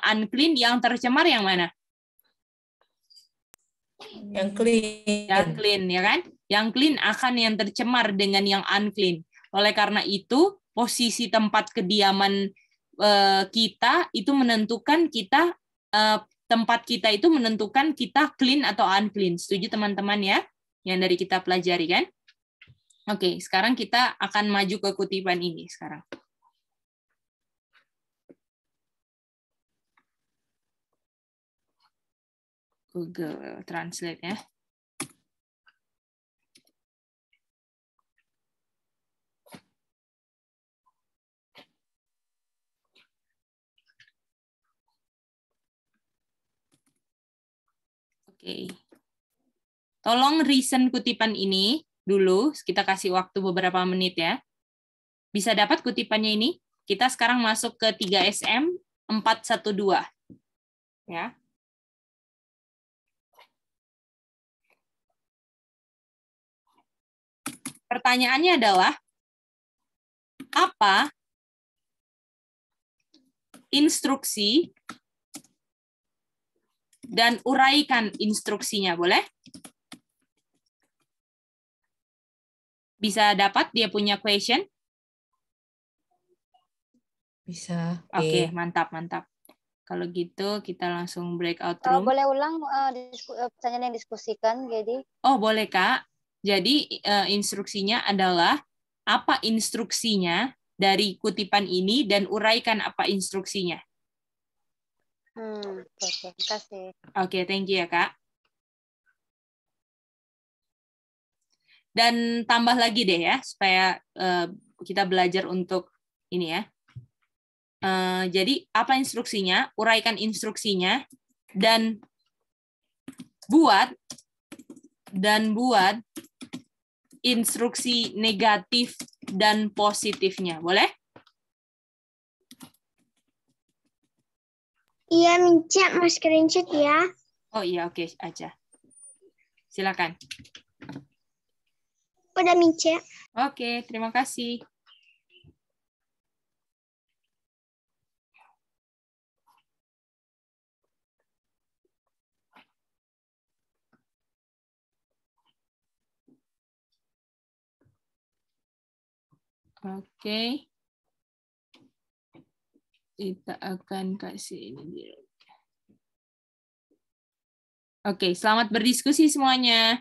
unclean, yang tercemar yang mana? Yang clean. Yang clean, ya kan? Yang clean akan yang tercemar dengan yang unclean. Oleh karena itu, posisi tempat kediaman kita itu menentukan kita, tempat kita itu menentukan kita clean atau unclean. Setuju teman-teman ya? Yang dari kita pelajari kan? Oke, sekarang kita akan maju ke kutipan ini sekarang. Google Translate ya. Oke. Tolong reason kutipan ini dulu, kita kasih waktu beberapa menit ya. Bisa dapat kutipannya ini? Kita sekarang masuk ke 3SM 412. Ya. Pertanyaannya adalah, apa instruksi dan uraikan instruksinya, boleh? Bisa dapat dia punya question? Bisa. Oke, mantap, mantap. Kalau gitu kita langsung breakout room. Boleh ulang pertanyaan yang diskusikan, jadi? Oh, boleh, Kak. Jadi instruksinya adalah apa instruksinya dari kutipan ini dan uraikan apa instruksinya. Oke, terima kasih. Oke, thank you ya, Kak. Dan tambah lagi deh ya, supaya kita belajar untuk ini ya. Jadi apa instruksinya, uraikan instruksinya, dan buat instruksi negatif dan positifnya. Boleh? Iya, Minca, Mas screenshot ya. Oh iya, oke aja. Silakan. Udah, Minca. Oke, terima kasih. Oke. Kita akan kasih ini dulu. Oke, selamat berdiskusi semuanya.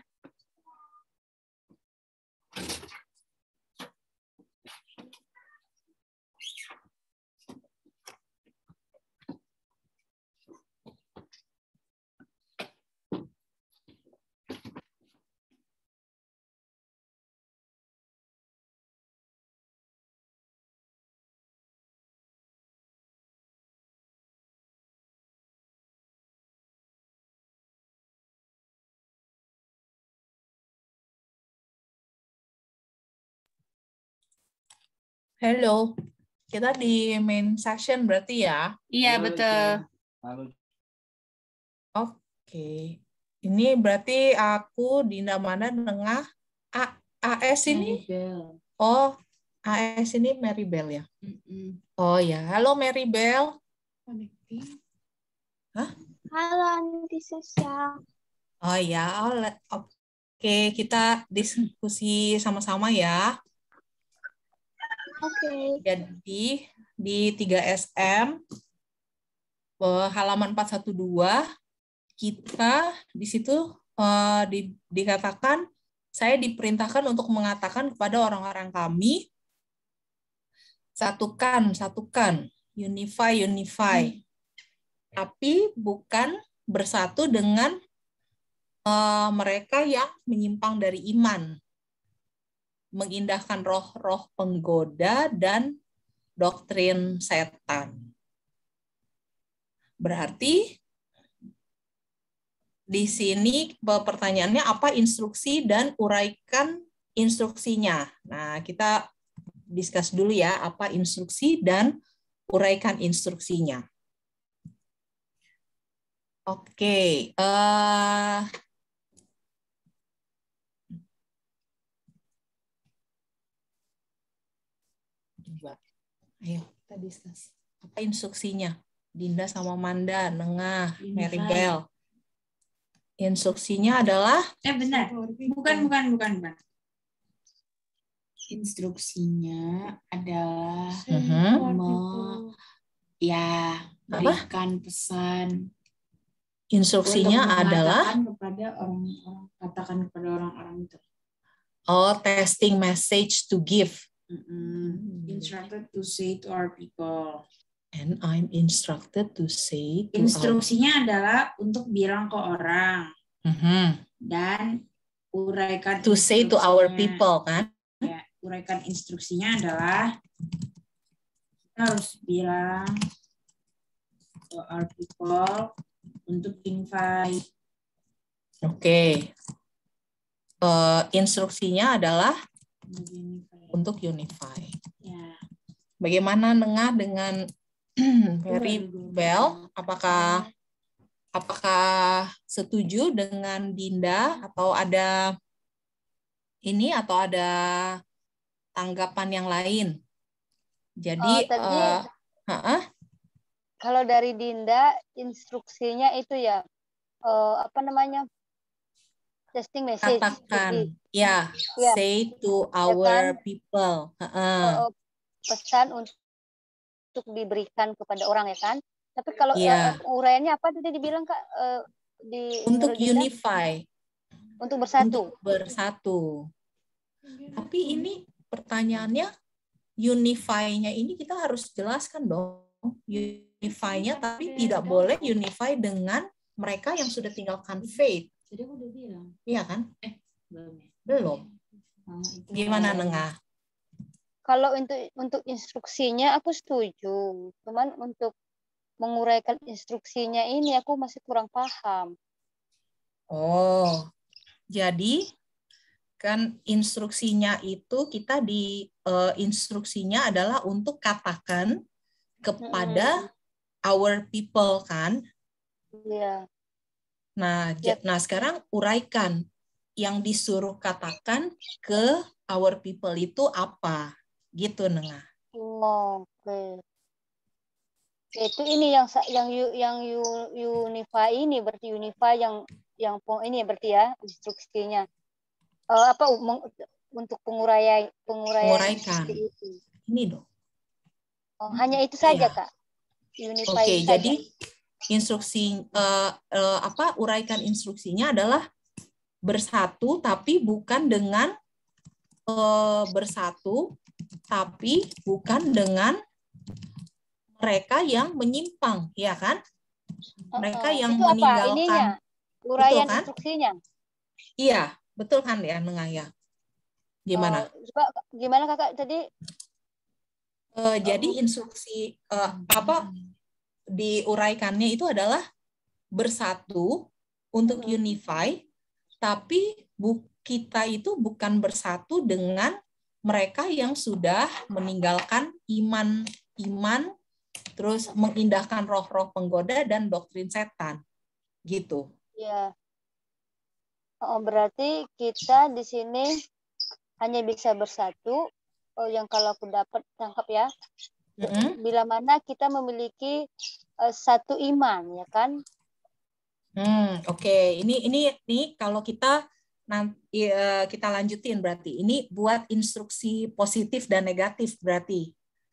Halo, kita di main session berarti ya? Iya, betul. Oke. Ini berarti aku Dinda Mana dengan AS ini? Maribel. Oh, AS ini Maribel ya? Oh ya, halo Maribel. Hah? Halo, Anti Sosial. Oh ya, oke, kita diskusi sama-sama ya. Oke. Jadi di 3SM halaman 412 kita di situ dikatakan saya diperintahkan untuk mengatakan kepada orang-orang kami satukan, unify. Tapi bukan bersatu dengan mereka yang menyimpang dari iman, mengindahkan roh-roh penggoda dan doktrin setan. Berarti di sini pertanyaannya apa instruksi dan uraikan instruksinya. Nah, kita discuss dulu ya apa instruksi dan uraikan instruksinya. Oke, ayo kita discuss apa instruksinya. Dinda sama Manda, Nengah, Unify. Maribel. Instruksinya adalah Benar. Bukan. Instruksinya adalah berikan pesan. Instruksinya adalah katakan kepada orang-orang itu. Testing message to give. Instructed to say to our people. And I'm instructed to say to Instruksinya adalah untuk bilang ke orang. Dan uraikan to say to our people, kan? Ya, uraikan instruksinya adalah kita harus bilang to our people untuk invite. Oke. Instruksinya adalah untuk unify. Ya. Bagaimana Nengah dengan Maribel? Apakah setuju dengan Dinda atau ada tanggapan yang lain? Jadi kalau dari Dinda instruksinya itu ya testing message. Katakan, say to our people. Pesan untuk diberikan kepada orang, ya kan? Tapi kalau uraiannya apa tadi dibilang, Kak? Untuk unify. Untuk bersatu. Untuk bersatu. Tapi ini pertanyaannya, unify-nya ini kita harus jelaskan dong. Unify-nya, tapi tidak boleh unify dengan mereka yang sudah tinggalkan faith. Jadi aku udah bilang. Iya kan? Belum. Gimana Nengah? Kalau untuk instruksinya aku setuju. Cuman untuk menguraikan instruksinya ini aku masih kurang paham. Oh, jadi kan instruksinya itu kita instruksinya adalah untuk katakan kepada our people, kan? Iya. Nah, sekarang uraikan yang disuruh katakan ke our people itu apa, gitu Nengah? Oke. Itu ini yang unify ini berarti unify yang ini berarti ya instruksinya. Untuk penguraikan itu. Ini dong. Hanya itu saja, Kak. Unify. Oke, jadi instruksi uraikan instruksinya adalah bersatu tapi bukan dengan mereka yang menyimpang, ya kan? Mereka yang itu meninggalkan. Uraian kan? Instruksinya. Iya, betul kan ya, Nengah ya? Gimana? Gimana Kakak tadi? Jadi instruksi diuraikannya itu adalah bersatu untuk unify, tapi kita itu bukan bersatu dengan mereka yang sudah meninggalkan iman, terus mengindahkan roh-roh penggoda dan doktrin setan, gitu. Ya. Berarti kita di sini hanya bisa bersatu. Yang kalau aku dapat tangkap ya. Bila mana kita memiliki satu iman, ya kan? Oke. Ini kalau kita nanti kita lanjutin berarti. Ini buat instruksi positif dan negatif berarti.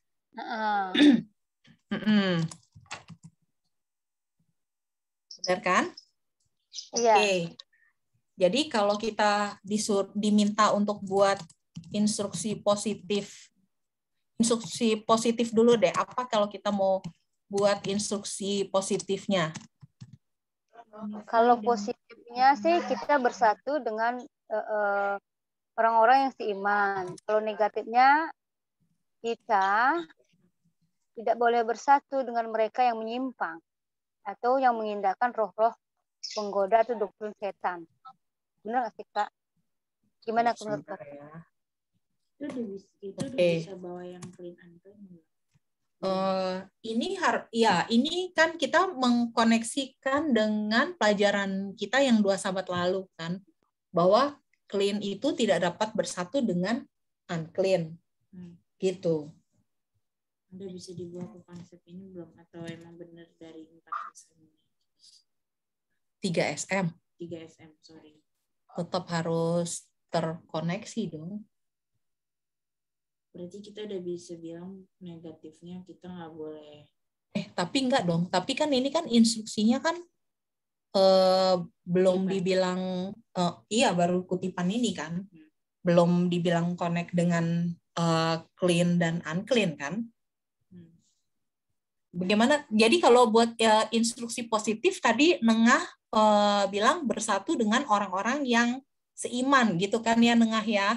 Benar kan? Iya. Oke. Jadi kalau kita diminta untuk buat instruksi positif dulu deh. Apa kalau kita mau buat instruksi positifnya? Kalau positifnya sih kita bersatu dengan orang-orang yang seiman. Kalau negatifnya kita tidak boleh bersatu dengan mereka yang menyimpang atau yang mengindahkan roh-roh penggoda atau doktrin setan. Benar nggak sih, Kak? Gimana menurut Kakak? Itu bisa bawa yang clean and clean. Ini kan kita mengkoneksikan dengan pelajaran kita yang 2 sahabat lalu kan, bahwa clean itu tidak dapat bersatu dengan unclean, gitu. Anda bisa dibawa ke konsep ini belum? Atau emang benar dari 4 SM ini? 3 SM. 3 SM, sorry. Tetap harus terkoneksi dong. Berarti kita udah bisa bilang negatifnya kita nggak boleh. Tapi enggak dong. Tapi kan ini kan instruksinya kan belum dibilang, iya baru kutipan ini kan. Belum dibilang connect dengan clean dan unclean kan. Bagaimana? Jadi kalau buat instruksi positif tadi Nengah bilang bersatu dengan orang-orang yang seiman gitu kan ya Nengah ya.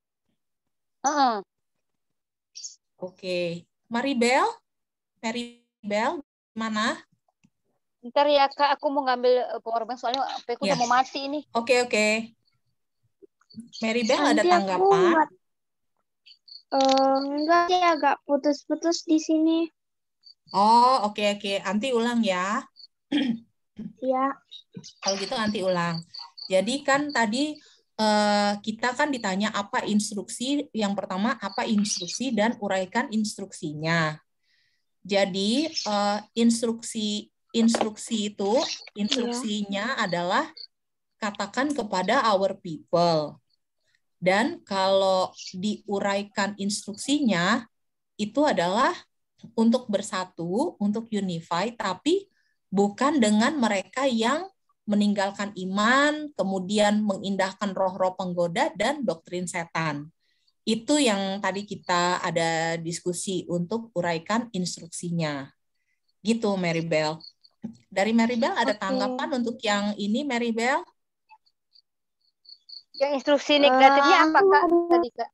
Oke. Maribel mana? Ntar ya Kak, aku mau ngambil powerbank soalnya HP aku udah mau mati ini. Oke. Maribel ada Nanti tanggapan? Enggak sih, agak putus-putus di sini. Oh, oke. Nanti ulang ya. Ya. Kalau gitu nanti ulang. Jadi kan tadi kita kan ditanya apa instruksi. Yang pertama apa instruksi dan uraikan instruksinya. Jadi instruksinya adalah katakan kepada our people. Dan kalau diuraikan instruksinya itu adalah untuk bersatu, untuk unify, tapi bukan dengan mereka yang meninggalkan iman, kemudian mengindahkan roh-roh penggoda dan doktrin setan. Itu yang tadi kita ada diskusi untuk uraikan instruksinya. Gitu, Maribel. Dari Maribel ada tanggapan untuk yang ini, Maribel? Yang instruksi negatifnya apa Kak tadi Kak?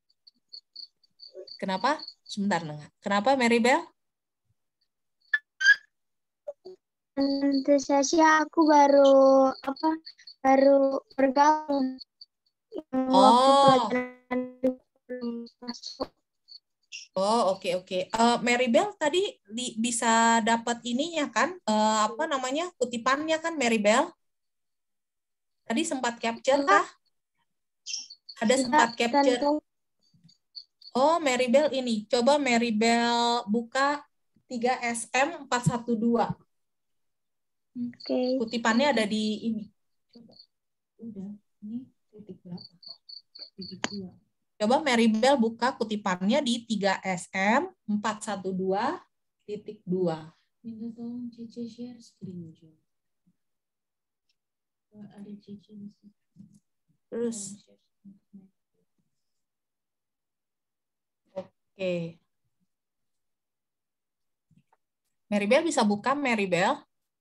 Kenapa? Sebentar, Nengah. Kenapa, Maribel? Tentu saja aku baru bergabung. Oh, oke. Maribel tadi bisa dapat ininya kan? Kutipannya kan, Maribel? Tadi sempat capture kah? Ada sempat capture. Oh, Maribel ini. Coba Maribel buka 3SM 412. Oke. Kutipannya ada di ini. Coba. Udah. Ini titik berapa? Titik 2. Coba Maribel buka kutipannya di 3SM 412.2. Minta tolong Cece share screen, Jo. Ada Cece di sini. Terus. Oke. Maribel bisa buka, Maribel?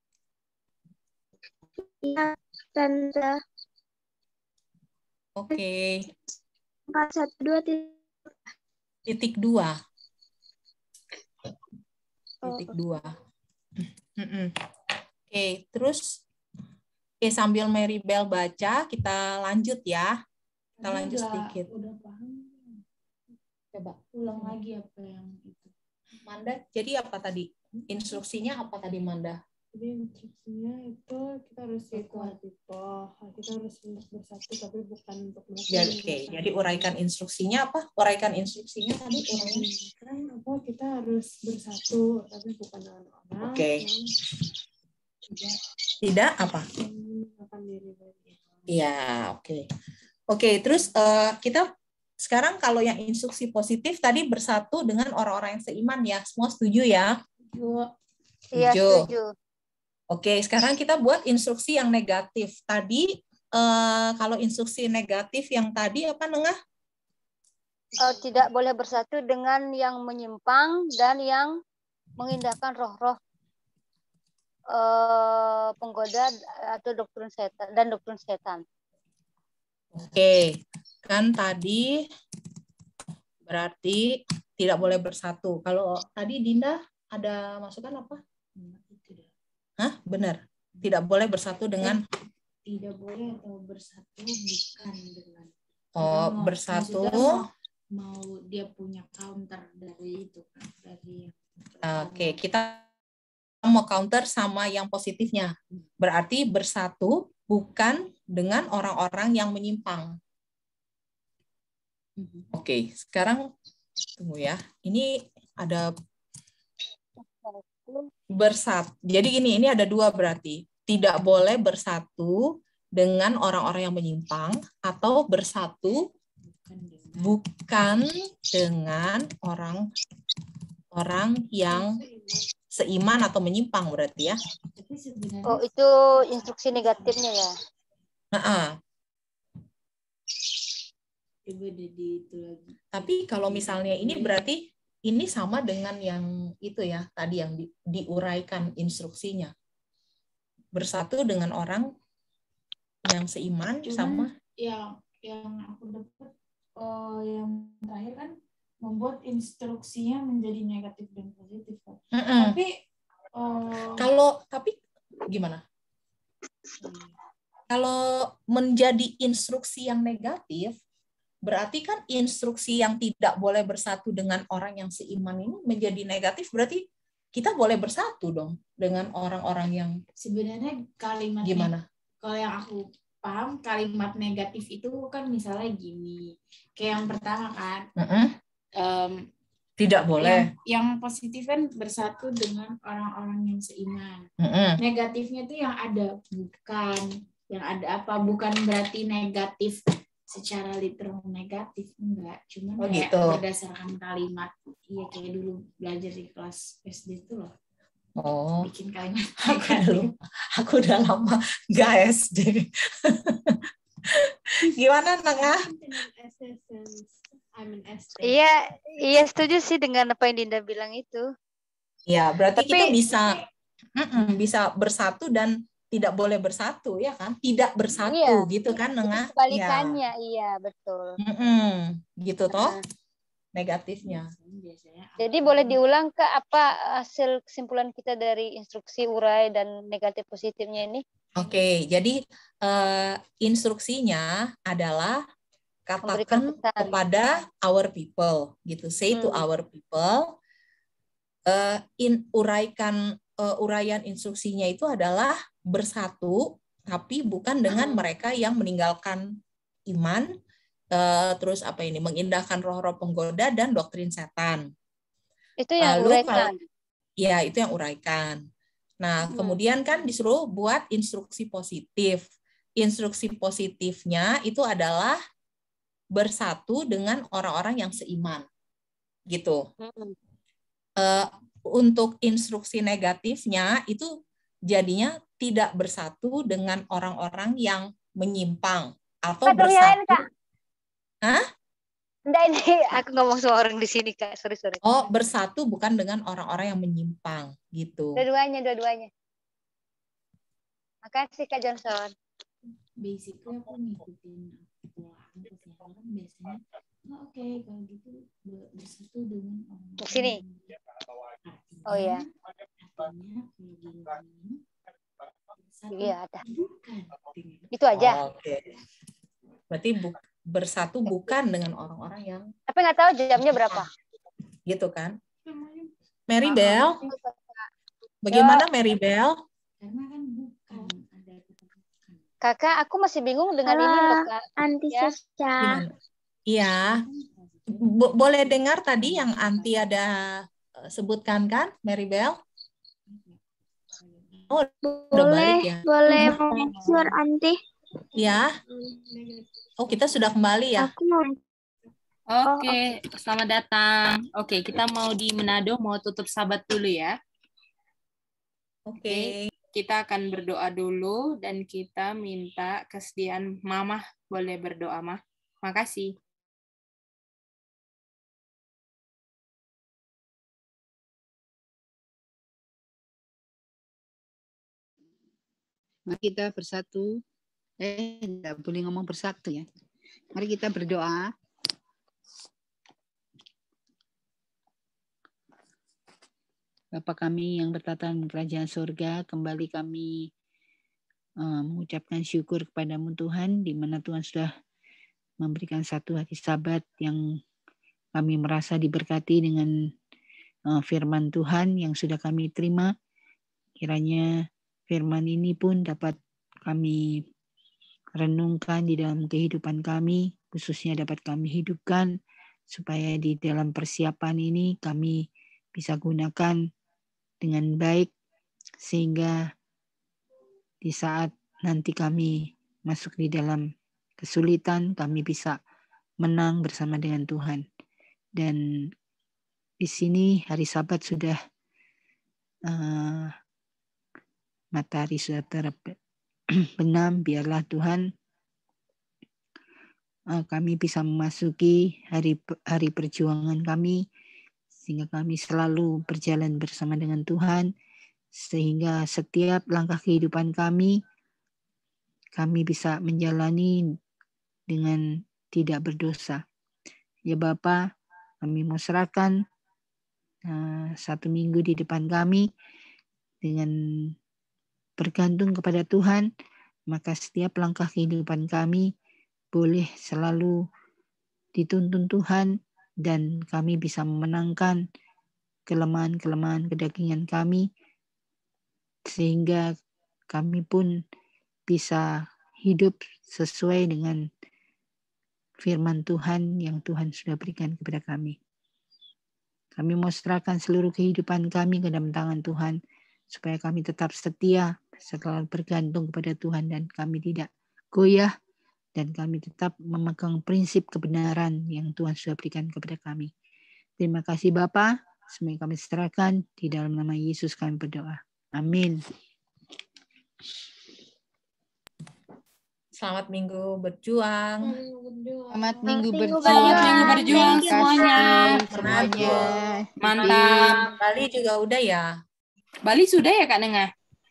Iya, Tante. Oke. 412.2. Titik 2. Oke, terus sambil Maribel baca, kita lanjut ya. Kita lanjut sedikit. Udah paham. Coba Ulang lagi apa yang itu. Manda, jadi apa tadi? Instruksinya apa tadi, Manda? Jadi instruksinya itu kita harus kuat itu, kita harus bersatu tapi bukan untuk menekan. Jadi uraikan instruksinya apa? Uraikan instruksinya tadi kan apa? Kita harus bersatu tapi bukan dengan orang. Tidak apa? Menekan diri. Iya, oke. Terus kita sekarang kalau yang instruksi positif tadi bersatu dengan orang-orang yang seiman ya. Semua setuju ya? Iya, setuju. Oke, sekarang kita buat instruksi yang negatif. Tadi kalau instruksi negatif yang tadi apa, Nengah? Tidak boleh bersatu dengan yang menyimpang dan yang mengindahkan roh-roh penggoda atau doktrin setan. Oke, kan tadi berarti tidak boleh bersatu. Kalau tadi Dinda ada masukan apa? Hah, benar. Tidak boleh bersatu dengan. Tidak boleh atau bersatu bukan dengan. Bersatu. Mau dia punya counter dari itu kan, dari. Oke, kita mau counter sama yang positifnya. Berarti bersatu bukan dengan orang-orang yang menyimpang. Oke, sekarang tunggu ya. Ini ada Bersatu. Jadi ini ada dua berarti. Tidak boleh bersatu dengan orang-orang yang menyimpang atau bersatu bukan dengan orang-orang yang seiman atau menyimpang berarti ya. Oh, itu instruksi negatifnya ya. Tapi kalau misalnya ini berarti ini sama dengan yang itu ya, tadi yang diuraikan instruksinya. Bersatu dengan orang yang seiman. Cuman sama yang aku dapat yang terakhir kan membuat instruksinya menjadi negatif dan positif kan. Tapi gimana? Kalau menjadi instruksi yang negatif, berarti kan instruksi yang tidak boleh bersatu dengan orang yang seiman ini menjadi negatif, berarti kita boleh bersatu dong dengan orang-orang yang sebenarnya kalimat gimana? Kalau yang aku paham kalimat negatif itu kan misalnya gini, kayak yang pertama kan, tidak boleh. Yang positif kan bersatu dengan orang-orang yang seiman. Negatifnya itu yang ada bukan, yang ada apa, bukan berarti negatif secara literal negatif, enggak, cuma kayak gitu. Berdasarkan kalimat, iya kayak dulu belajar di kelas SD itu loh. Bikin kalimat. Aku udah lama nggak SD. Gimana Nengah? Iya setuju sih dengan apa yang Dinda bilang itu. Ya, berarti kita bisa bersatu dan tidak boleh bersatu, ya kan? Tidak bersatu, gitu kan, Nengah? Kebalikannya, iya betul. Gitu toh, negatifnya. Jadi boleh diulang ke apa hasil kesimpulan kita dari instruksi, urai, dan negatif positifnya ini? Oke, jadi instruksinya adalah katakan kepada our people, gitu. Say to our people. Uraian instruksinya itu adalah bersatu, tapi bukan dengan mereka yang meninggalkan iman, terus mengindahkan roh-roh penggoda dan doktrin setan. Itu yang uraikan. Ya, itu yang uraikan. Nah, kemudian kan disuruh buat instruksi positif. Instruksi positifnya itu adalah bersatu dengan orang-orang yang seiman, gitu. Untuk instruksi negatifnya itu jadinya tidak bersatu dengan orang-orang yang menyimpang atau bersatu. Kak. Hah? Enggak, ini aku ngomong sama orang di sini, Kak. Sorry. Oh, bersatu bukan dengan orang-orang yang menyimpang, gitu. Dua-duanya. Makasih Kak Johnson. Basically aku ngikutin orang biasanya oke, kalau gitu bersatu dengan orang di sini. Oh ya. Artinya kayak gini. Iya ada. Itu aja. Oke. Berarti bersatu bukan dengan orang-orang yang. Tapi nggak tahu jamnya berapa. Gitu kan? Mary Bell. Bagaimana Mary Bell? Karena kan bukan ada bukan. Kakak, aku masih bingung dengan ini loh, Kak. Anti Sasha. Iya. Boleh dengar tadi yang Anti ada sebutkan kan, Mary Bell? Oh, udah balik ya. Boleh share Anti. Ya. Oh, kita sudah kembali ya. Oke, selamat datang. Oke, kita mau di Manado, mau tutup sabat dulu ya. Oke, kita akan berdoa dulu dan kita minta kesediaan Mama boleh berdoa, Mah. Makasih. Mari kita bersatu. Enggak boleh ngomong bersatu ya. Mari kita berdoa. Bapa kami yang bertata di kerajaan surga, kembali kami mengucapkan syukur kepadamu Tuhan, di mana Tuhan sudah memberikan satu hari Sabat yang kami merasa diberkati dengan firman Tuhan yang sudah kami terima. Kiranya firman ini pun dapat kami renungkan di dalam kehidupan kami, khususnya dapat kami hidupkan, supaya di dalam persiapan ini kami bisa gunakan dengan baik, sehingga di saat nanti kami masuk di dalam kesulitan, kami bisa menang bersama dengan Tuhan. Dan di sini hari Sabat sudah matahari sudah terbenam. Biarlah Tuhan kami bisa memasuki hari perjuangan kami, sehingga kami selalu berjalan bersama dengan Tuhan, sehingga setiap langkah kehidupan kami bisa menjalani dengan tidak berdosa. Ya Bapa, kami mau serahkan 1 minggu di depan kami dengan bergantung kepada Tuhan, maka setiap langkah kehidupan kami boleh selalu dituntun Tuhan, dan kami bisa memenangkan kelemahan-kelemahan kedagingan kami, sehingga kami pun bisa hidup sesuai dengan firman Tuhan yang Tuhan sudah berikan kepada kami. Kami mau serahkan seluruh kehidupan kami ke dalam tangan Tuhan, supaya kami tetap setia, selalu bergantung kepada Tuhan, dan kami tidak goyah, dan kami tetap memegang prinsip kebenaran yang Tuhan sudah berikan kepada kami. Terima kasih Bapa, semuanya kami serahkan di dalam nama Yesus kami berdoa. Amin. Selamat minggu berjuang. Selamat minggu berjuang. Selamat minggu berjuang semuanya. Semuanya. Mantap. Bali juga udah ya? Bali sudah ya Kak Nengah?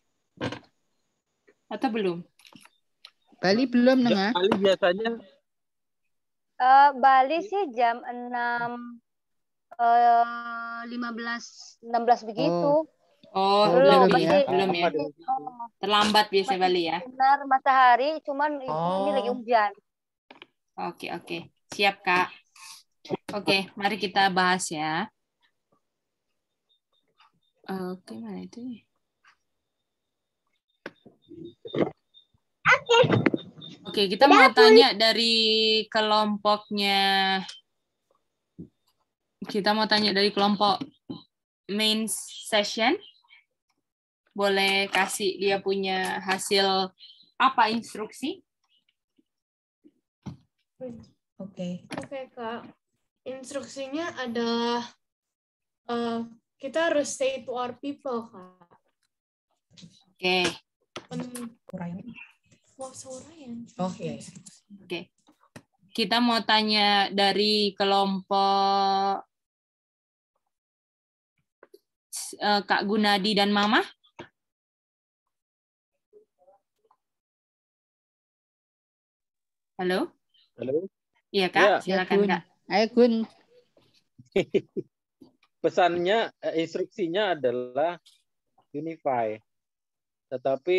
Atau belum? Bali belum, Nengah? Bali biasanya Bali sih jam 6.16 begitu. Oh, belum ya. masih Belum ya. Terlambat biasa Bali ya. Benar matahari, cuman ini lagi hujan. Oke. Siap Kak. Oke, mari kita bahas ya. Oke, mana itu? Oke, kita mau tanya dari kelompoknya. Kita mau tanya dari kelompok main session. Boleh kasih dia punya hasil apa instruksi? Oke, Kak. Instruksinya adalah kita harus say to our people, Kak. Oke. Oh iya. Oke. Kita mau tanya dari kelompok Kak Gunadi dan Mama. Halo? Halo? Iya, Kak. Ya. Silakan, Kak. Ayo, Gun. Pesannya, instruksinya adalah unify. Tetapi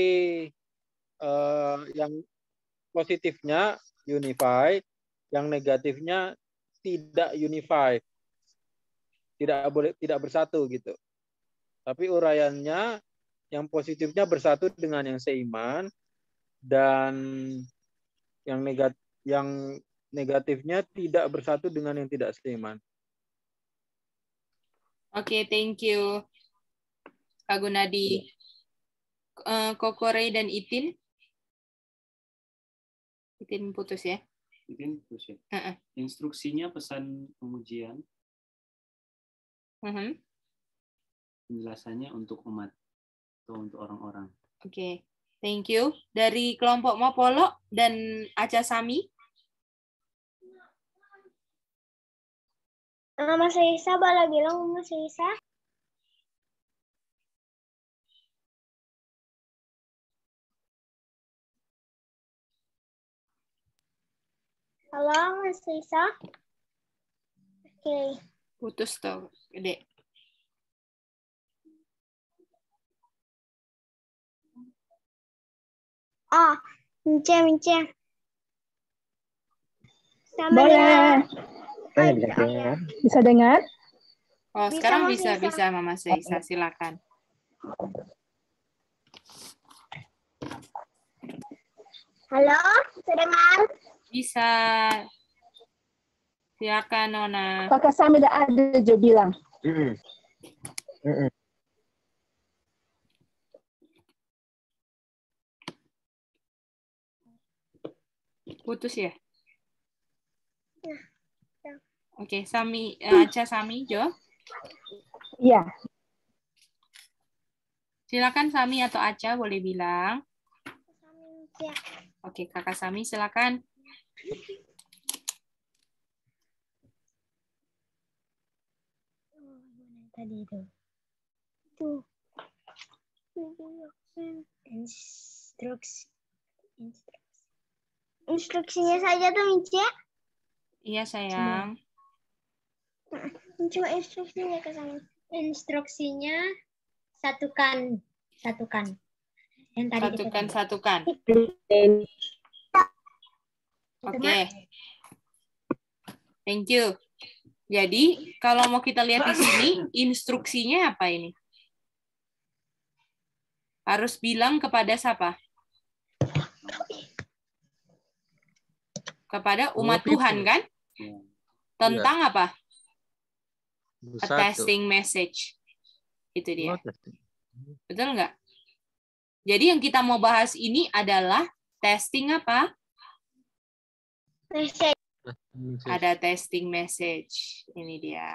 yang positifnya unify, yang negatifnya tidak unify. Tidak bersatu gitu. Tapi uraiannya yang positifnya bersatu dengan yang seiman, dan yang negatifnya tidak bersatu dengan yang tidak seiman. Oke, thank you. Kak Gunadi. Kokore dan Itin. Itin putus ya? Itin putus ya? Instruksinya pesan pengujian. Penjelasannya untuk umat atau untuk orang-orang. Oke, thank you. Dari kelompok Mopolo dan Aca Sami. Mas Isa, boleh bilang Mas Isa? Halo, Mas Isa? Oke. Putus tuh, Dek. Oh, Mince. Boleh. Bisa dengar? Oh, Bisa, sekarang Mas Isa. bisa Mama Seisa, silakan. Halo, bisa dengar? Bisa. Silakan, Nona. Kakak Sami ada Jo bilang. Putus ya? Oke, Sami, Aca, Sami, Jo. Iya. Silakan Sami atau Aca boleh bilang. Oke, Kakak Sami silakan. Tadi itu. Instruksinya saja tuh Micia. Iya sayang. Cuma instruksinya ke sana. Instruksinya satukan. Yang tadi Satukan. Oke. Thank you. Jadi, kalau mau kita lihat di sini, instruksinya apa ini? Harus bilang kepada siapa? Kepada umat Tuhan, kan? Tentang apa? A testing message. Itu dia. Betul nggak? Jadi yang kita mau bahas ini adalah testing apa? Message. Ada testing message. Ini dia.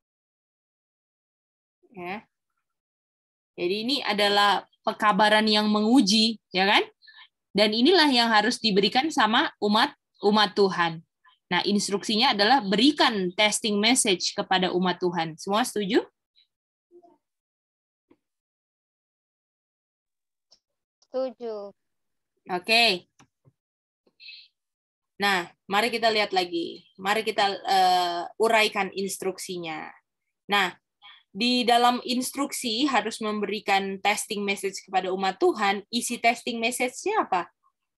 Ya. Jadi ini adalah pekabaran yang menguji, ya kan? Dan inilah yang harus diberikan sama umat Tuhan. Nah, instruksinya adalah berikan testing message kepada umat Tuhan. Semua setuju? Setuju. Oke. Nah, mari kita lihat lagi. Mari kita uraikan instruksinya. Nah, di dalam instruksi harus memberikan testing message kepada umat Tuhan. Isi testing message-nya apa?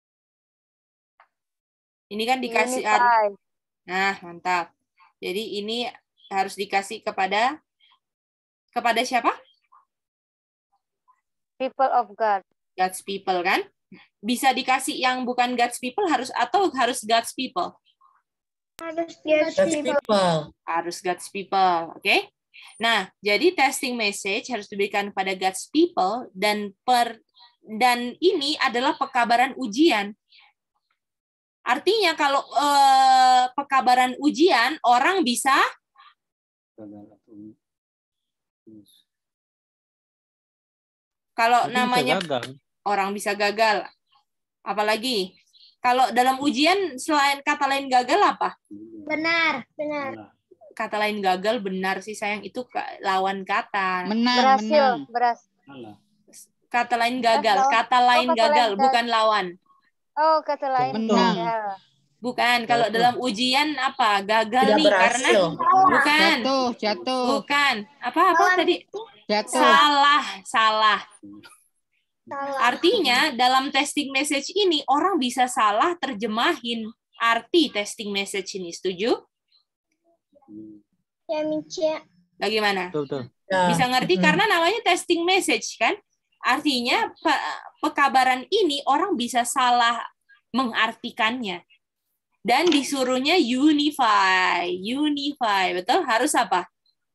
Ini kan dikasih. Nah, mantap. Jadi ini harus dikasih kepada siapa? People of God. God's people, kan? Bisa dikasih yang bukan God's people harus God's people? Harus God's people. Harus God's people, oke? Nah, jadi testing message harus diberikan kepada God's people dan ini adalah pekabaran ujian. Artinya kalau pekabaran ujian orang bisa kalau namanya orang bisa gagal. Apalagi kalau dalam ujian selain kata lain gagal apa? Benar. Kata lain gagal benar sih sayang, itu lawan kata. Berhasil. Kata lain gagal, bukan lawan. Oh, kata lain gagal. Bukan, kalau dalam ujian apa? Gagal Tidak nih berhasil. karena bukan. Jatuh. Bukan. Apa tadi? Jatuh. Salah. Artinya dalam testing message ini orang bisa salah terjemahin arti testing message ini. Setuju? Ya, Micia. Bagaimana? Betul. Bisa ngerti karena namanya testing message, kan? Artinya pekabaran ini orang bisa salah mengartikannya. Dan disuruhnya unify, betul? Harus apa?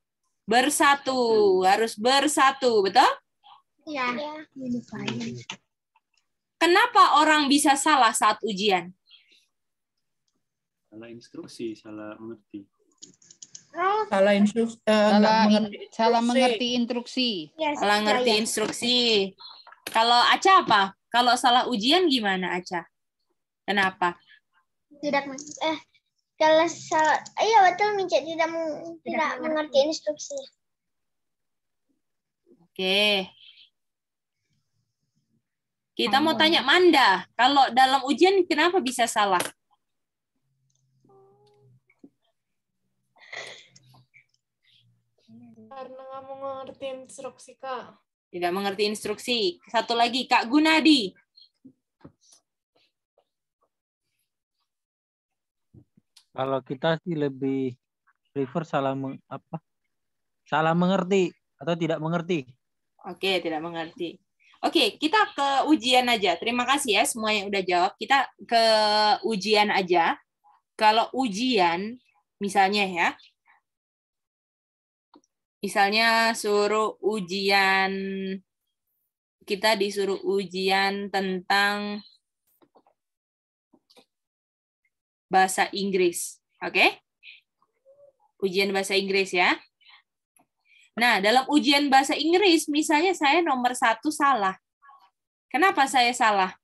Harus bersatu, betul? Ya. Unify. Kenapa orang bisa salah saat ujian? Salah instruksi, salah mengerti. Salah mengerti instruksi. Salah ngerti instruksi. Kalau Aca apa? Kalau salah ujian gimana Aca? Kenapa? Kalau salah, iya betul Micia tidak mengerti instruksi. Oke. Kita mau tanya Manda, kalau dalam ujian kenapa bisa salah? Karena nggak mau mengerti instruksi, Kak. Tidak mengerti instruksi. Satu lagi, Kak Gunadi. Kalau kita sih lebih prefer salah mengerti atau tidak mengerti. Oke, tidak mengerti. Oke, kita ke ujian aja. Terima kasih ya semua yang udah jawab. Kita ke ujian aja. Kalau ujian, misalnya ya, kita disuruh ujian tentang bahasa Inggris. Oke? Ujian bahasa Inggris ya. Nah, dalam ujian bahasa Inggris, misalnya saya nomor 1 salah. Kenapa saya salah?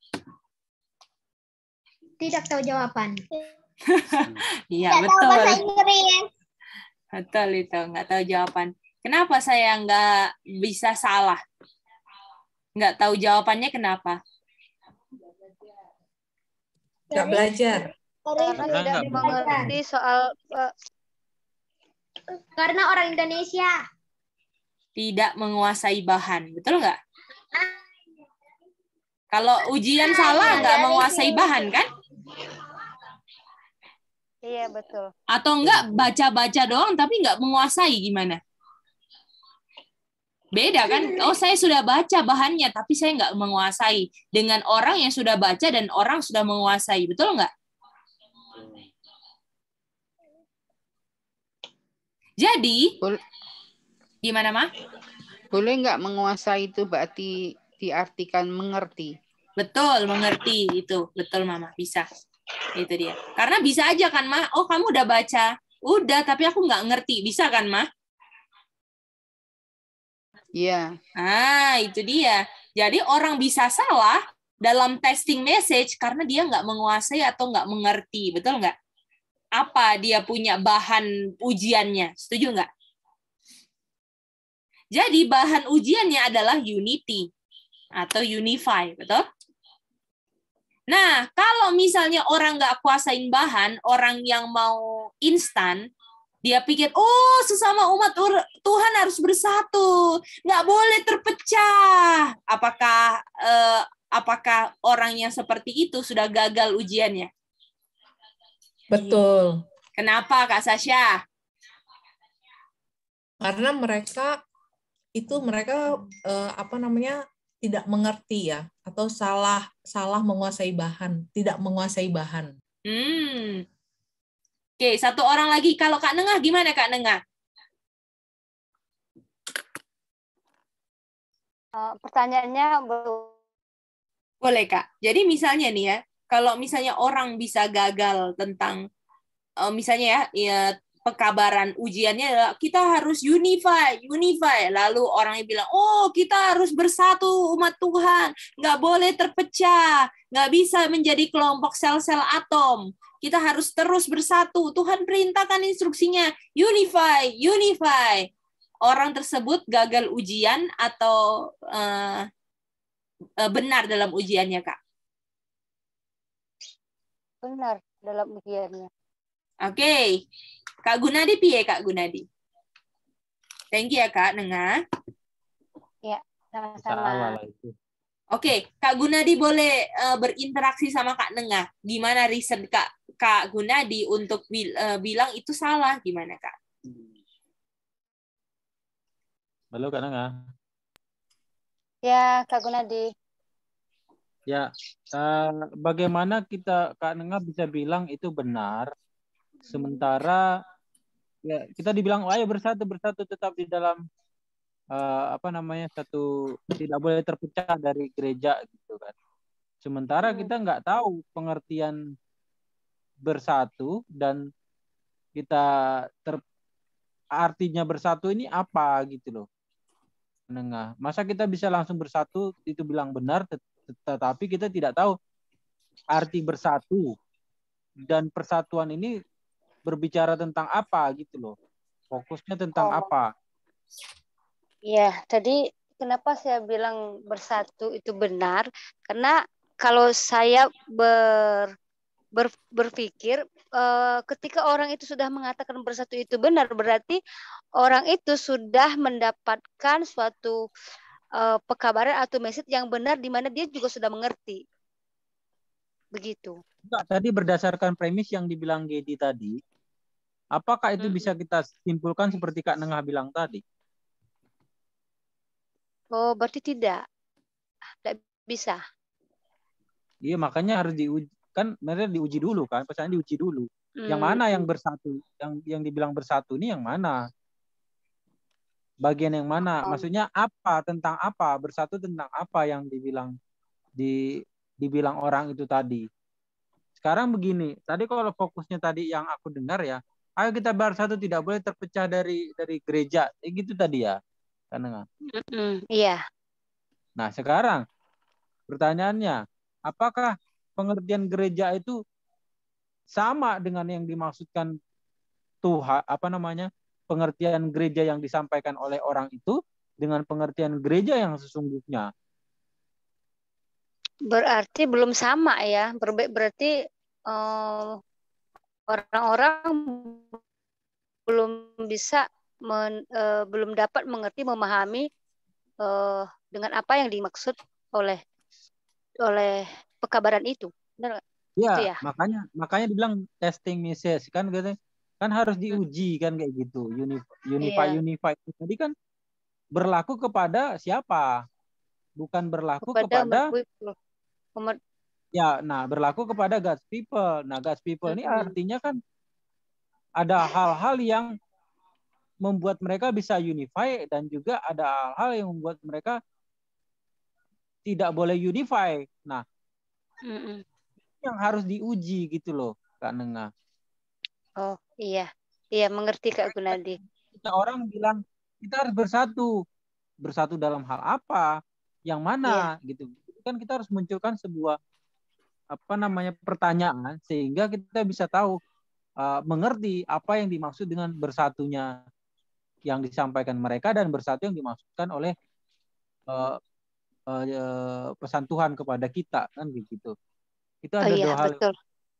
Tidak tahu jawaban. Iya, Tidak tahu betul. bahasa Inggris. Betul itu, nggak tahu jawaban. Kenapa saya nggak bisa salah? Nggak tahu jawabannya kenapa? Nggak belajar. Karena tidak mengerti soal Karena orang Indonesia. Tidak menguasai bahan, betul nggak? Kalau ujian salah nggak menguasai bahan kan? iya betul. Atau enggak baca-baca doang tapi nggak menguasai gimana? Beda kan? Oh, saya sudah baca bahannya tapi saya nggak menguasai. Dengan orang yang sudah baca dan orang sudah menguasai, betul nggak? Jadi, gimana, Ma? Boleh nggak menguasai itu berarti diartikan mengerti? Betul, mengerti itu. Betul, Mama. Bisa. Itu dia. Karena bisa aja kan, Ma? Oh, kamu udah baca. Udah, tapi aku nggak ngerti. Bisa kan, Ma? Iya. Ah, itu dia. Jadi orang bisa salah dalam testing message karena dia nggak menguasai atau nggak mengerti. Betul nggak? Apa dia punya bahan ujiannya. Setuju nggak? Jadi bahan ujiannya adalah unity atau unify. Betul? Nah, kalau misalnya orang nggak kuasain bahan, orang yang mau instan, dia pikir, oh sesama umat Tuhan harus bersatu, nggak boleh terpecah. Apakah orang yang seperti itu sudah gagal ujiannya? Betul. Kenapa, Kak Sasha? Karena mereka tidak mengerti ya, atau salah menguasai bahan, tidak menguasai bahan. Oke, satu orang lagi. Kalau Kak Nengah gimana, Kak Nengah? Pertanyaannya boleh, Kak. Jadi misalnya nih ya, kalau misalnya orang bisa gagal tentang misalnya ya pekabaran ujiannya adalah kita harus unify. Lalu orangnya bilang, oh kita harus bersatu umat Tuhan, nggak boleh terpecah, nggak bisa menjadi kelompok sel-sel atom. Kita harus terus bersatu. Tuhan perintahkan instruksinya, unify. Orang tersebut gagal ujian atau benar dalam ujiannya, Kak? benar dalam ujiannya. Oke. Kak Gunadi piye, Kak Gunadi? Thank you ya, Kak Nengah. Ya, sama-sama. Oke, Kak Gunadi boleh berinteraksi sama Kak Nengah. Gimana riset Kak Gunadi untuk bilang itu salah? Gimana, Kak? Halo, Kak Nengah. Ya, Kak Gunadi. Ya, bagaimana Kak Nengah bisa bilang itu benar, sementara ya kita dibilang ayo bersatu tetap di dalam satu, tidak boleh terpecah dari gereja gitu kan. Sementara kita nggak tahu pengertian bersatu dan kita artinya bersatu ini apa gitu loh. Nengah. Masa kita bisa langsung bersatu itu bilang benar, tetapi kita tidak tahu arti bersatu dan persatuan ini berbicara tentang apa gitu loh. Fokusnya tentang apa. Iya, tadi kenapa saya bilang bersatu itu benar? Karena kalau saya berpikir ketika orang itu sudah mengatakan bersatu itu benar, berarti orang itu sudah mendapatkan suatu pekabaran atau message yang benar di mana dia juga sudah mengerti. Begitu. Tadi berdasarkan premis yang dibilang Gedi tadi, apakah itu bisa kita simpulkan seperti Kak Nengah bilang tadi? Oh, berarti tidak bisa. Iya, makanya harus diuji. Kan mereka diuji dulu kan, pesannya diuji dulu. Yang mana yang bersatu? Yang dibilang bersatu ini yang mana? Bagian yang mana? Maksudnya apa? Tentang apa? Bersatu tentang apa yang dibilang orang itu tadi? sekarang begini, tadi kalau fokusnya tadi yang aku dengar ya, ayo kita bersatu, tidak boleh terpecah dari gereja, gitu tadi ya, kan? Iya. Nah sekarang pertanyaannya, apakah pengertian gereja itu sama dengan yang dimaksudkan Tuhan, pengertian gereja yang disampaikan oleh orang itu dengan pengertian gereja yang sesungguhnya? Berarti belum sama ya. Berarti orang-orang belum bisa belum dapat mengerti, memahami dengan apa yang dimaksud oleh pekabaran itu. Benar nggak? Ya, Itu ya? makanya dibilang testing message kan gitu. Kan harus diuji kan kayak gitu. Unify tadi kan berlaku kepada siapa? Bukan berlaku kepada ya, nah berlaku kepada God's people. Nah, God's people ini artinya kan ada hal-hal yang membuat mereka bisa unify dan juga ada hal-hal yang membuat mereka tidak boleh unify. Nah, yang harus diuji gitu loh, Kak Nengah. Oh iya, iya mengerti Kak Gunadi. Orang bilang kita harus bersatu dalam hal apa, yang mana gitu. Kan kita harus munculkan sebuah pertanyaan sehingga kita bisa tahu mengerti apa yang dimaksud dengan bersatunya yang disampaikan mereka dan bersatu yang dimaksudkan oleh pesan Tuhan kepada kita kan begitu. Itu ada dua hal. Betul.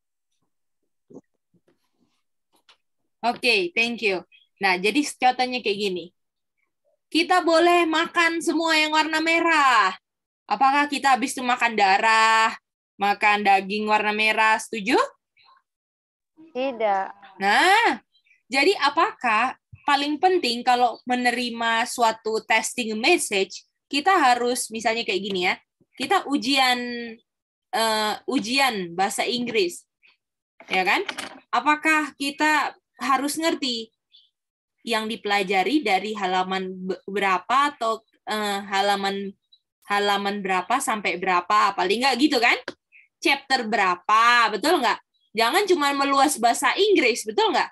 Oke, thank you. Nah, jadi contohnya kayak gini. Kita boleh makan semua yang warna merah. Apakah kita habis itu makan darah, makan daging warna merah? Setuju? Tidak. Nah, jadi apakah paling penting kalau menerima suatu testing message, kita harus misalnya kayak gini ya, kita ujian bahasa Inggris, ya kan? Apakah kita harus ngerti yang dipelajari dari halaman berapa atau halaman berapa sampai berapa, paling nggak gitu kan? Chapter berapa, betul nggak? Jangan cuma meluas bahasa Inggris, betul nggak?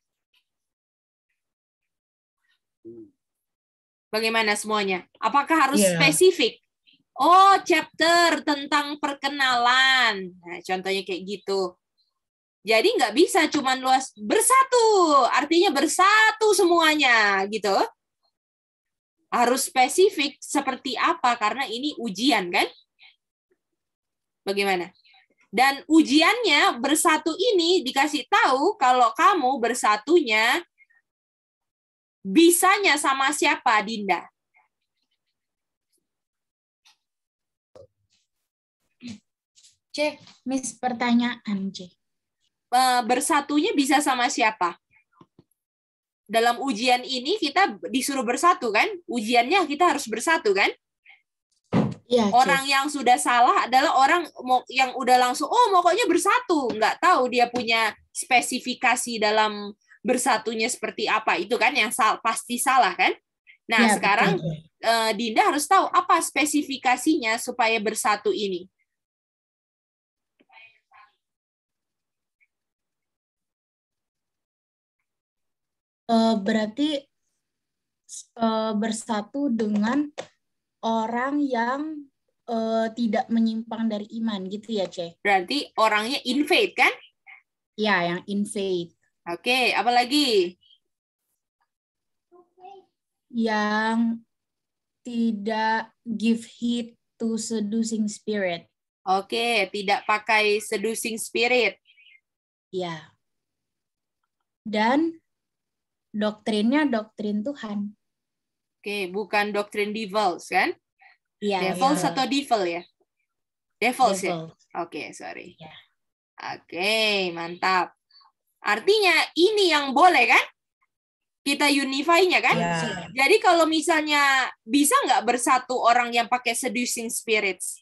Bagaimana semuanya? Apakah harus spesifik? Oh, chapter tentang perkenalan. Nah, contohnya kayak gitu. Jadi nggak bisa cuma luas bersatu, artinya bersatu semuanya, gitu. Harus spesifik seperti apa, karena ini ujian, kan? Bagaimana? Dan ujiannya bersatu ini dikasih tahu kalau kamu bersatunya bisanya sama siapa, Dinda? Cek, Miss pertanyaan, Cek. Bersatunya bisa sama siapa? Dalam ujian ini kita disuruh bersatu, kan? Ujiannya kita harus bersatu, kan? Ya, orang yang sudah salah adalah orang yang udah langsung, pokoknya bersatu. Nggak tahu dia punya spesifikasi dalam bersatunya seperti apa. Itu kan yang pasti salah, kan? Nah, ya, sekarang Dinda harus tahu apa spesifikasinya supaya bersatu ini. Berarti bersatu dengan orang yang tidak menyimpang dari iman, gitu ya, Cek? Berarti orangnya in faith, kan? Ya, yang in faith. Oke, apa lagi? Yang tidak give heed to seducing spirit. Oke, tidak pakai seducing spirit. Ya. Dan doktrinnya doktrin Tuhan. Oke, bukan doktrin devils, kan? Iya. Devils atau devil ya? Devils ya? Oke, sorry. Ya. Oke, mantap. Artinya ini yang boleh, kan? Kita unify-nya, kan? Ya. Jadi kalau misalnya bisa nggak bersatu orang yang pakai seducing spirits?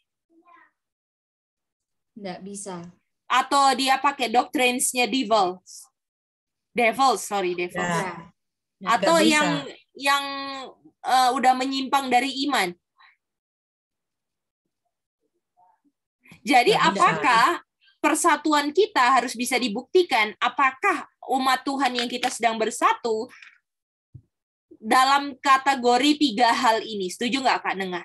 Nggak bisa. Atau dia pakai doctrines-nya devils? Devils. Ya. Atau yang udah menyimpang dari iman. Jadi apakah persatuan kita harus bisa dibuktikan apakah umat Tuhan yang kita sedang bersatu dalam kategori 3 hal ini. Setuju nggak Kak Nengah?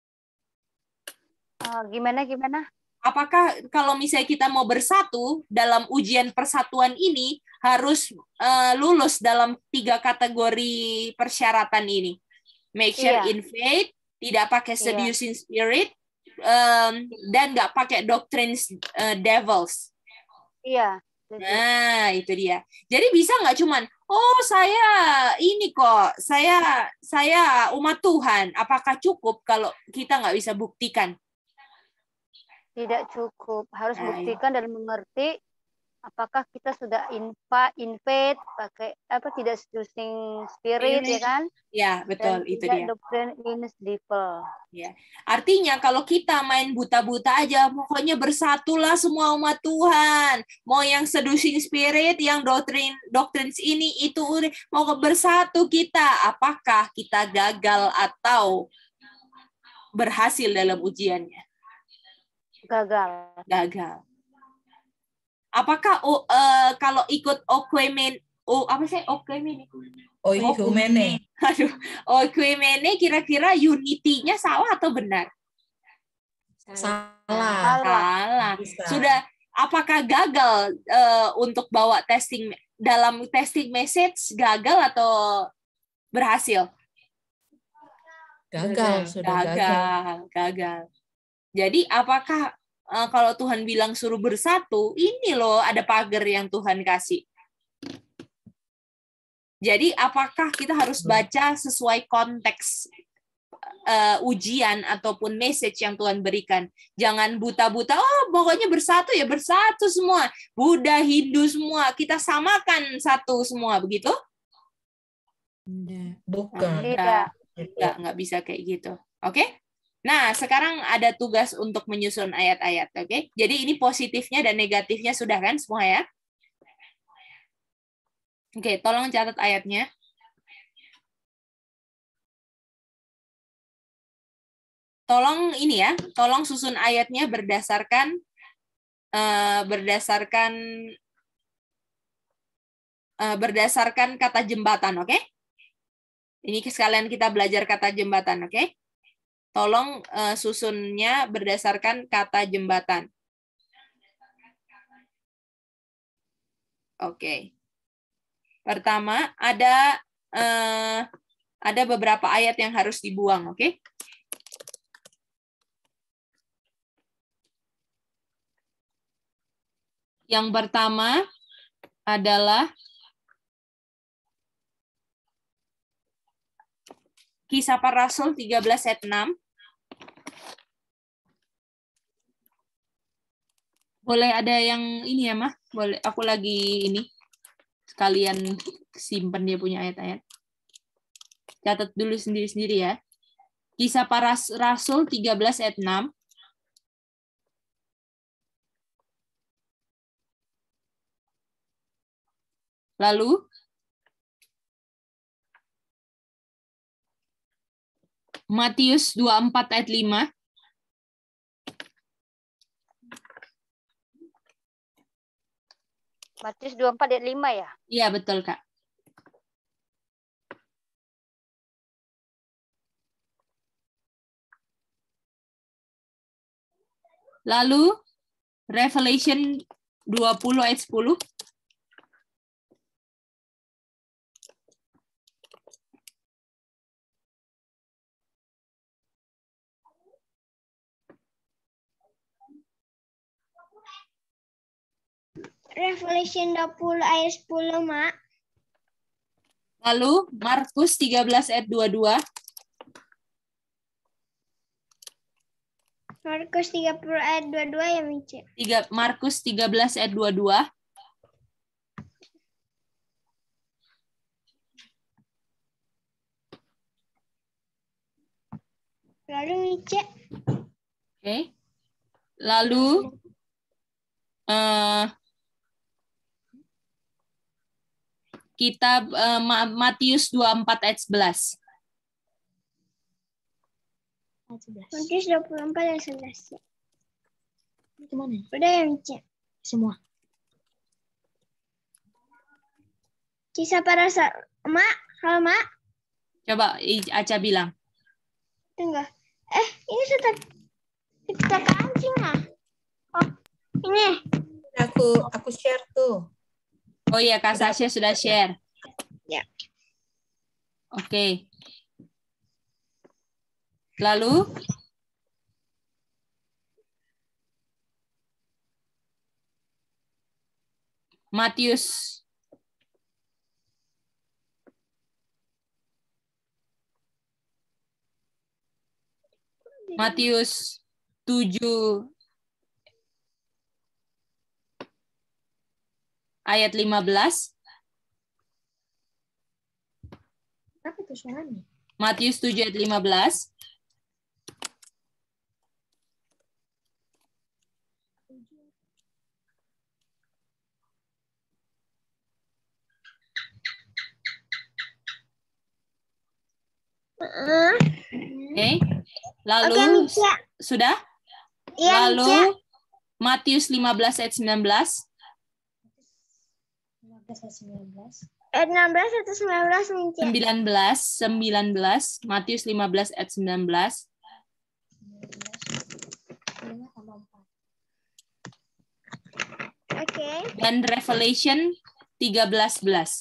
Gimana? Apakah kalau misalnya kita mau bersatu dalam ujian persatuan ini harus lulus dalam 3 kategori persyaratan ini? Make sure in faith, tidak pakai seducing spirit, dan nggak pakai doctrines devils. Iya. Nah, itu dia. Jadi bisa nggak cuman, oh saya ini kok, saya umat Tuhan. Apakah cukup kalau kita nggak bisa buktikan? Tidak cukup. Harus buktikan dan mengerti apakah kita sudah in faith, pakai tidak seducing spirit, ya kan? Ya, betul. Dan itu tidak dia. doctrine devil. Ya. Artinya kalau kita main buta-buta aja, pokoknya bersatulah semua umat Tuhan. Mau yang seducing spirit, yang doctrines ini, itu mau bersatu kita. Apakah kita gagal atau berhasil dalam ujiannya? Gagal. Apakah kalau ikut oikumene, oikumene kira-kira unity-nya salah atau benar? Salah. Sudah, apakah gagal untuk bawa dalam testing message, gagal atau berhasil? Gagal. Jadi apakah kalau Tuhan bilang suruh bersatu, ini loh ada pagar yang Tuhan kasih. Jadi apakah kita harus baca sesuai konteks ujian ataupun message yang Tuhan berikan? Jangan buta-buta, pokoknya bersatu ya bersatu semua. Buddha, Hindu semua, kita samakan satu semua, begitu? Bukan. Nggak bisa kayak gitu. Oke? Nah, sekarang ada tugas untuk menyusun ayat-ayat, oke? Jadi ini positifnya dan negatifnya sudah kan semua ya? Oke, tolong catat ayatnya. Tolong ini ya, tolong susun ayatnya berdasarkan kata jembatan, oke? Ini sekalian kita belajar kata jembatan, oke? Tolong susunnya berdasarkan kata jembatan. Oke. Pertama, ada beberapa ayat yang harus dibuang, oke? Yang pertama adalah Kisah Para Rasul 13 ayat 6. Boleh ada yang ini ya, Mah? Boleh, aku lagi ini. Sekalian simpan dia punya ayat-ayat. Catat dulu sendiri-sendiri ya. Kisah Para Rasul 13 ayat 6. Lalu Matius 24 ayat 5. Matius 24 ayat 5 ya? Iya, betul, Kak. Lalu Revelation 20 ayat 10. Revelation 20 ayat 10, Mak. Lalu Markus 13 ayat 22. Markus 30 ayat 22 ya, Mice? Markus 13 ayat 22. Lalu, Mice? Oke. Lalu kitab Matius 24 ayat 11. Matius 24 ayat 11. Udah ya, Mice? semua. Siapa rasa? Mak, halo Mak. Coba Aca bilang. Enggak. Ini sudah kita kancing lah. Oh, ini. Aku share tuh. Oh iya, Kak Sasha sudah share. Ya. Oke. Lalu? Matius. Matius 7 ayat 15. Apa itu suaranya? Matius 7 ayat 15. Oke. Lalu sudah? Ya, Lalu Matius 15 ayat 19. 16 atau 19 nih, 19. Matius 15 ayat 19. Oke. Dan Revelation 13:11.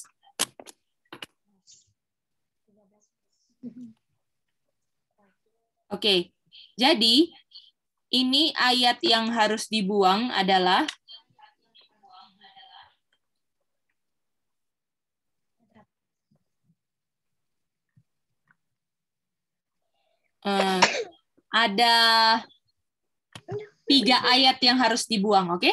Oke. Jadi ini ayat yang harus dibuang adalah ada 3 ayat yang harus dibuang, oke?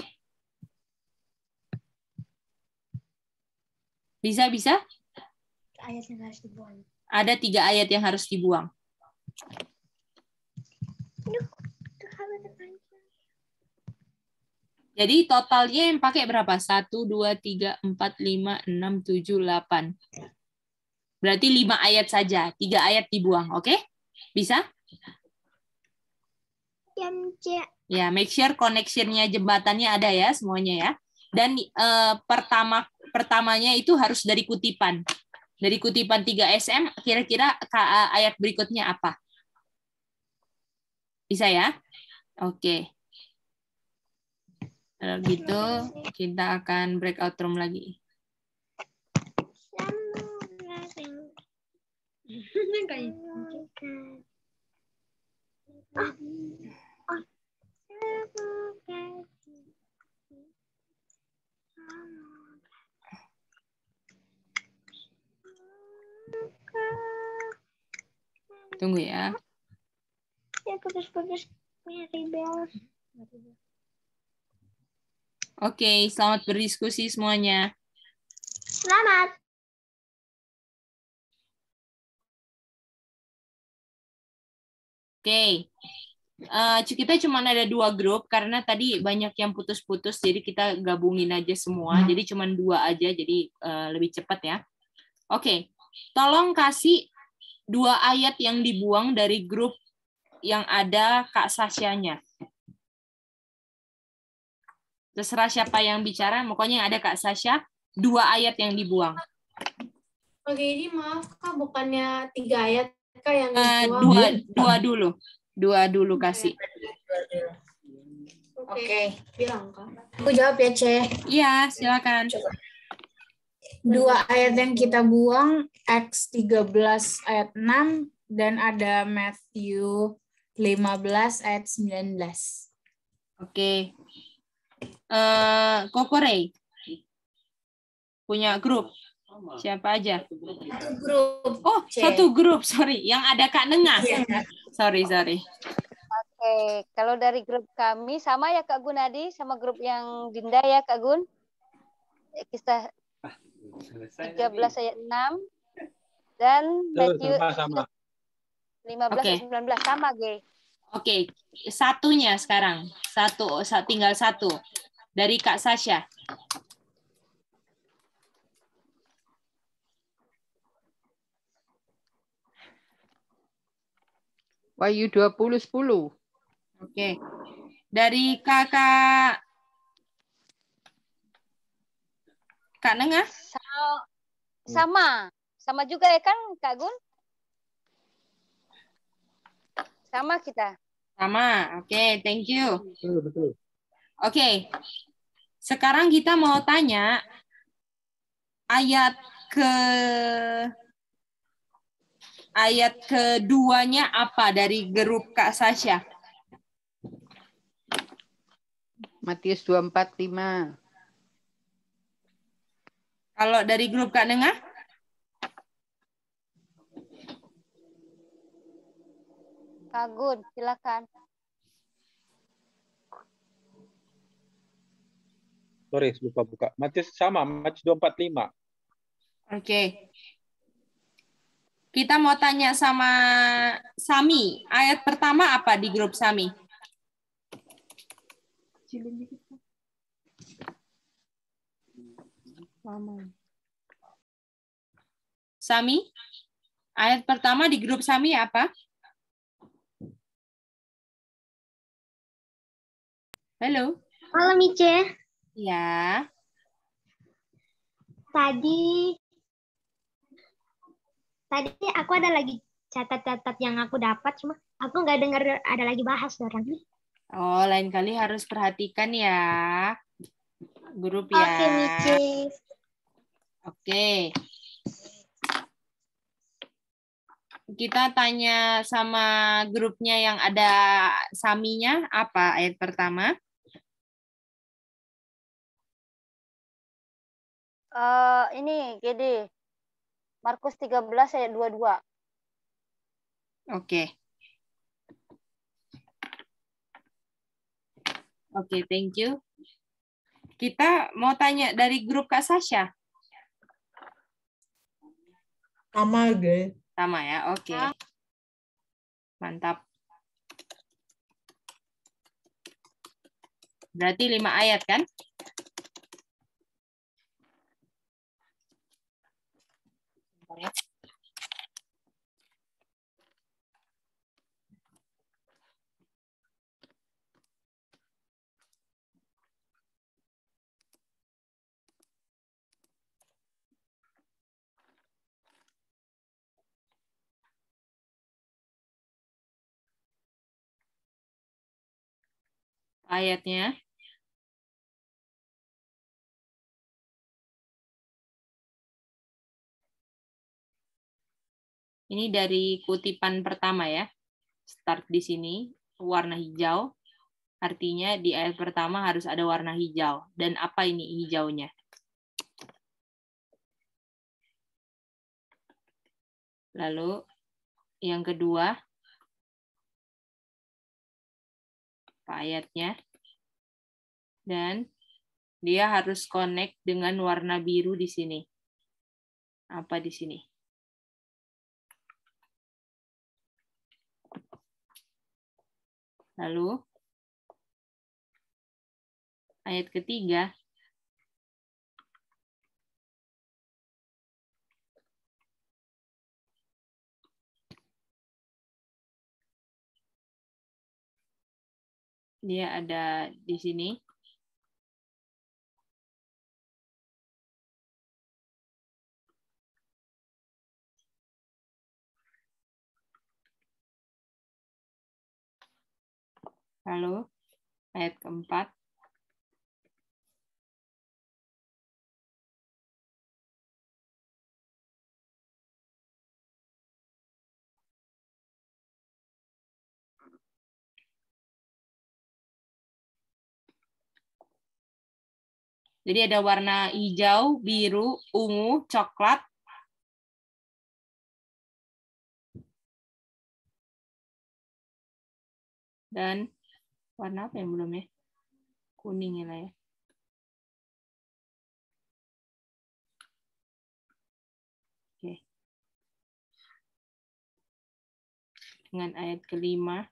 Bisa? Ayat yang harus dibuang. Ada 3 ayat yang harus dibuang. Jadi totalnya yang pakai berapa? 1, 2, 3, 4, 5, 6, 7, 8. Berarti 5 ayat saja. 3 ayat dibuang, oke? Bisa? Ya, make sure connection-nya, jembatannya ada ya semuanya ya. Dan pertamanya itu harus dari kutipan. Dari kutipan 3 SM, kira-kira ayat berikutnya apa? Bisa ya? Oke. Kalau gitu, kita akan breakout room lagi. Tunggu ya. Ya, putus-putus. Oke, selamat berdiskusi semuanya. Selamat. Oke. Kita cuma ada 2 grup karena tadi banyak yang putus-putus, jadi kita gabungin aja semua. Jadi cuma 2 aja, jadi lebih cepat ya. Oke, tolong kasih 2 ayat yang dibuang dari grup yang ada Kak Sasyanya. Terserah siapa yang bicara, pokoknya ada Kak Sasha, 2 ayat yang dibuang. Oke, ini maaf Kak, bukannya 3 ayat Kak yang dibuang? 2 dulu kasih. Oke. Bilang Kak. Aku jawab ya, Ce. Iya, silakan. 2 ayat yang kita buang, Acts 13 ayat 6, dan ada Matthew 15 ayat 19. Oke. Kokore punya grup siapa aja? Satu grup. Oh, C. Satu grup, sorry. Yang ada Kak Nengah. Sorry. Oke, kalau dari grup kami sama ya Kak Gunadi, sama grup yang Dinda ya Kak Gun. Kisah 13 ayat 6 dan Matthew 15 ayat 19 sama, Ge. Oke, satunya sekarang. Tinggal 1 dari Kak Sasha. Wahyu 20:10. Oke. Dari Kakak Kak Nengah? Sama juga ya kan Kak Gun? Sama kita. Sama. Oke, thank you. Betul. Oke. Sekarang kita mau tanya ayat keduanya apa dari grup Kak Sasha? Matius 2:45. Kalau dari grup Kak Nengah? Kak Gun, silakan. Sorry, lupa buka. Matius 2:45. Oke. Kita mau tanya sama Sami. Ayat pertama apa di grup Sami? Sami? Ayat pertama di grup Sami apa? Halo? Halo Mice. Ya. Tadi aku ada lagi catat-catat yang aku dapat, cuma aku nggak dengar ada lagi bahas orang. Oh, lain kali harus perhatikan ya. Grup ya. Oke, Mice. Oke. Kita tanya sama grupnya yang ada Saminya, apa ayat pertama? Ini GD. Markus 13 ayat 22. Oke. Oke, thank you. Kita mau tanya dari grup Kak Sasha. Sama, Ge. Sama ya, oke. Mantap. Berarti 5 ayat kan? Ayatnya. Ini dari kutipan pertama ya. Start di sini, warna hijau. Artinya di ayat pertama harus ada warna hijau. Dan apa ini hijaunya? Lalu yang kedua, apa ayatnya? Dan dia harus connect dengan warna biru di sini. Apa di sini? Lalu ayat ketiga, dia ada di sini. Lalu ayat keempat, jadi ada warna hijau, biru, ungu, coklat. Dan warna apa yang belum ya? Kuning ya lah ya. Oke. Dengan ayat kelima.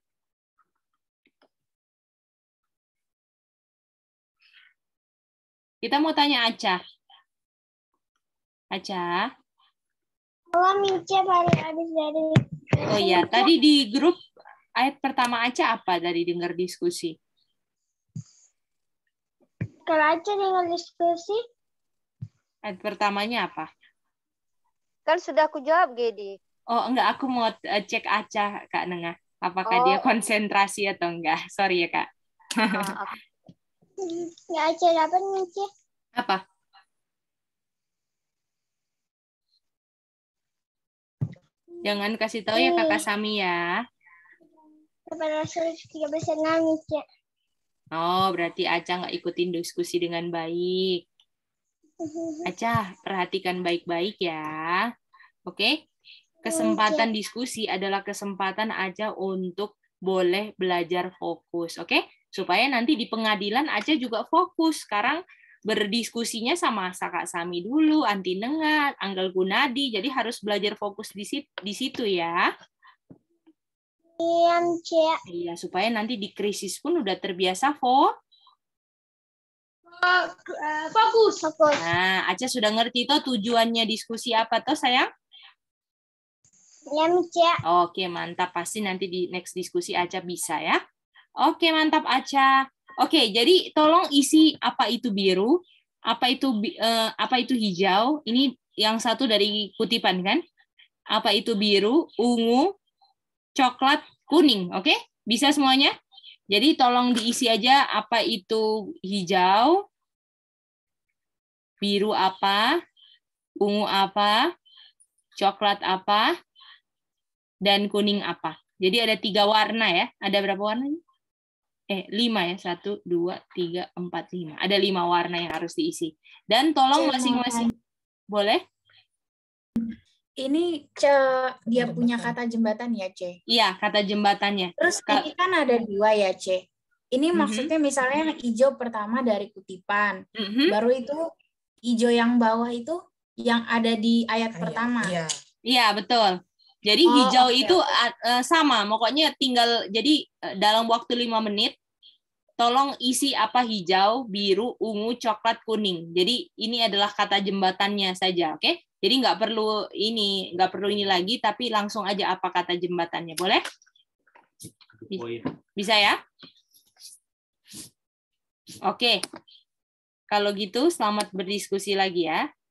Kita mau tanya Aca. Aca. Halo Mice, baru habis dari. Oh iya, tadi di grup ayat pertama Aca apa dari dengar diskusi? Kalau Aca dengar diskusi, Ayat pertamanya apa? Kan sudah aku jawab, Gedi. Oh, enggak, aku mau cek Aca, Kak Nengah. Apakah dia konsentrasi atau enggak? Sorry ya, Kak. Nggak Aca dapat nih, Ci. Apa? Jangan kasih tahu ya Kakak Sami ya. Pada Rasul 13 nangis, Ci. Oh, berarti Aca nggak ikutin diskusi dengan baik. Aca, perhatikan baik-baik ya. Oke? Kesempatan diskusi adalah kesempatan Aca untuk boleh belajar fokus, oke? Supaya nanti di pengadilan Aca juga fokus. Sekarang berdiskusinya sama Kak Sami dulu, Anti Nengat, Anggal Gunadi, jadi harus belajar fokus di situ ya. Iya, Cik. Iya, supaya nanti di krisis pun udah terbiasa Fokus. Nah, Aca sudah ngerti toh tujuannya diskusi apa toh, sayang? Ya, Cik. Oke, mantap. Pasti nanti di next diskusi Aca bisa ya. Oke, mantap Aca. Oke, jadi tolong isi apa itu biru, apa itu hijau. Ini yang satu dari kutipan kan? Apa itu biru, ungu, coklat, kuning. Oke? Bisa semuanya? Jadi tolong diisi aja apa itu hijau, biru apa, ungu apa, coklat apa, dan kuning apa. Jadi ada 3 warna ya. Ada berapa warna? 5 ya. 1, 2, 3, 4, 5. Ada 5 warna yang harus diisi. Dan tolong masing-masing. Boleh? Ini dia punya kata jembatan ya, Ce? Iya, kata jembatannya. Terus ini kan ada 2 ya, Ce? Ini maksudnya misalnya yang hijau pertama dari kutipan. Baru itu hijau yang bawah itu yang ada di ayat pertama. Iya, betul. Jadi hijau itu sama, pokoknya tinggal, jadi dalam waktu 5 menit, tolong isi apa hijau, biru, ungu, coklat, kuning. Jadi ini adalah kata jembatannya saja, oke? Jadi nggak perlu ini lagi, tapi langsung aja apa kata jembatannya, boleh? Bisa ya? Oke. Kalau gitu, selamat berdiskusi lagi ya.